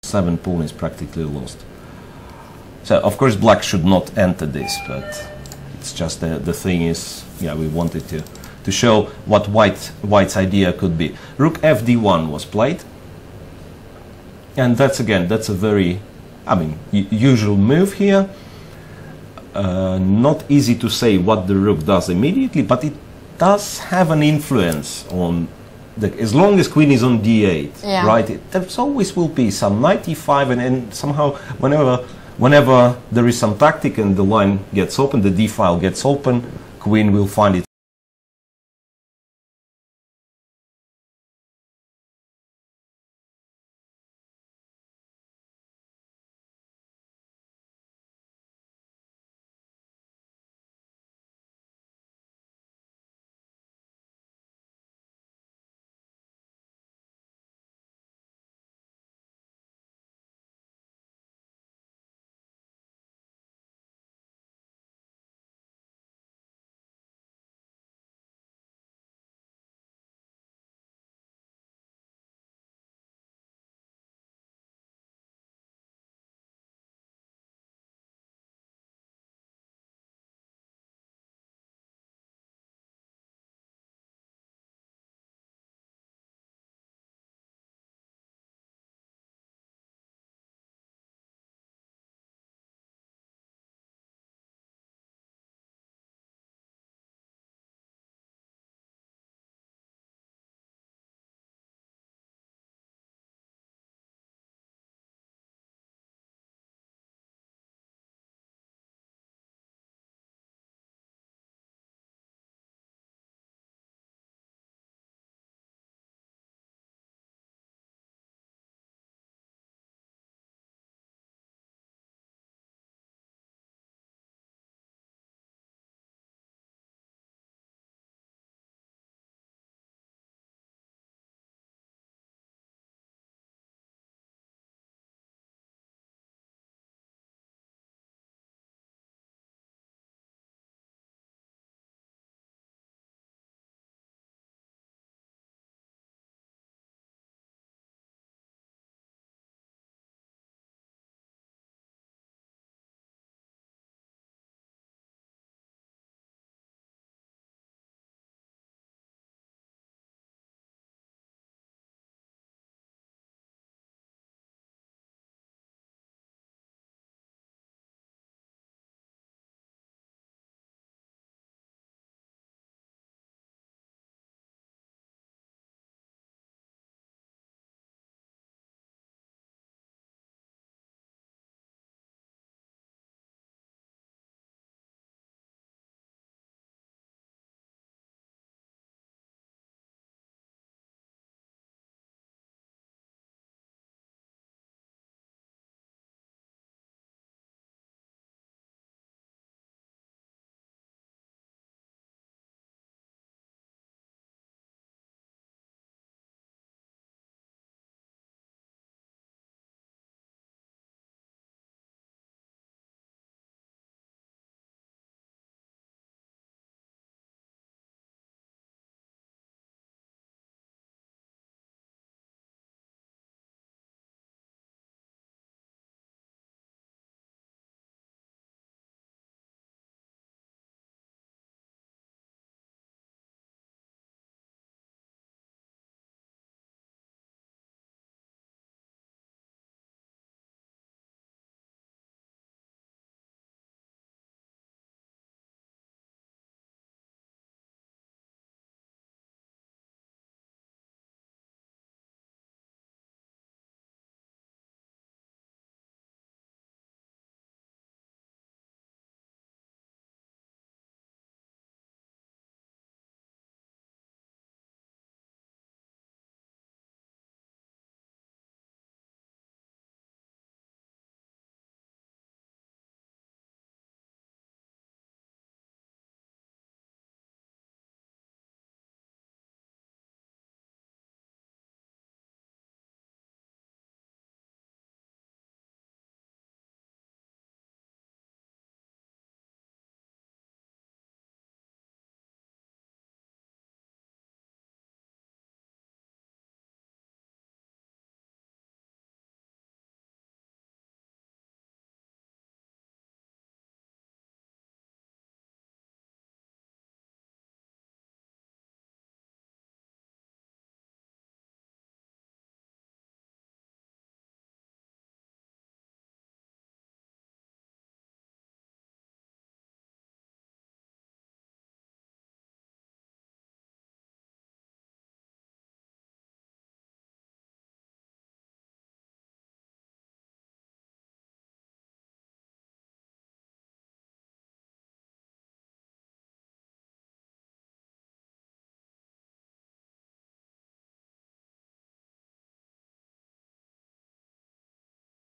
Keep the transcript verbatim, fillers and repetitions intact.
seven pawn is practically lost. So of course black should not enter this, but it's just the, the thing is, yeah, we wanted to, to show what white white's idea could be. Rook f d one was played. And that's again, that's a very, I mean, usual move here. Uh, not easy to say what the rook does immediately, but it does have an influence on the, as long as queen is on d eight, yeah. right? It, there's always will be some knight e five, and then somehow whenever whenever there is some tactic and the line gets open, the d file gets open, queen will find it